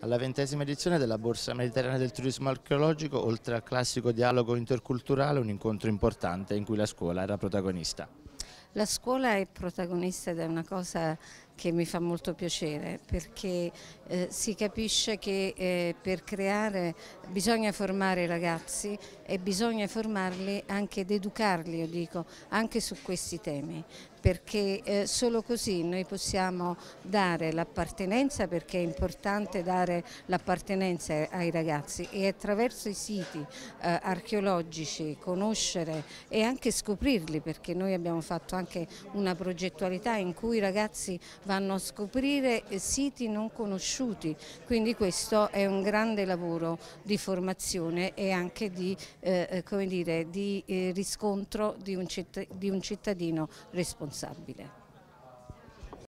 Alla 20ª edizione della Borsa Mediterranea del Turismo Archeologico, oltre al classico dialogo interculturale, un incontro importante in cui la scuola era protagonista. La scuola è protagonista ed è una cosa che mi fa molto piacere perché si capisce che per creare bisogna formare i ragazzi e bisogna formarli anche ed educarli, io dico, anche su questi temi, perché solo così noi possiamo dare l'appartenenza, perché è importante dare l'appartenenza ai ragazzi, e attraverso i siti archeologici conoscere e anche scoprirli, perché noi abbiamo fatto anche una progettualità in cui i ragazzi vanno a scoprire siti non conosciuti, quindi questo è un grande lavoro di formazione e anche di, come dire, di riscontro di un cittadino responsabile.